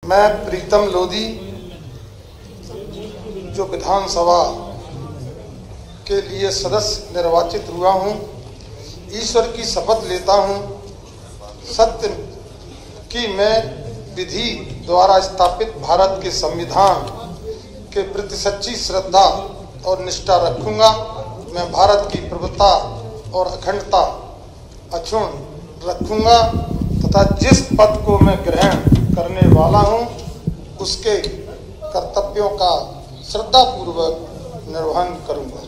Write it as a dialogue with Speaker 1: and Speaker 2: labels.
Speaker 1: मैं प्रीतम लोधी जो विधानसभा के लिए सदस्य निर्वाचित हुआ हूं, ईश्वर की शपथ लेता हूं सत्य कि मैं विधि द्वारा स्थापित भारत के संविधान के प्रति सच्ची श्रद्धा और निष्ठा रखूंगा। मैं भारत की प्रभुता और अखंडता अक्षुण्ण रखूंगा तथा जिस पद को मैं ग्रहण करने वाला हूं उसके कर्तव्यों का श्रद्धापूर्वक निर्वहन करूंगा।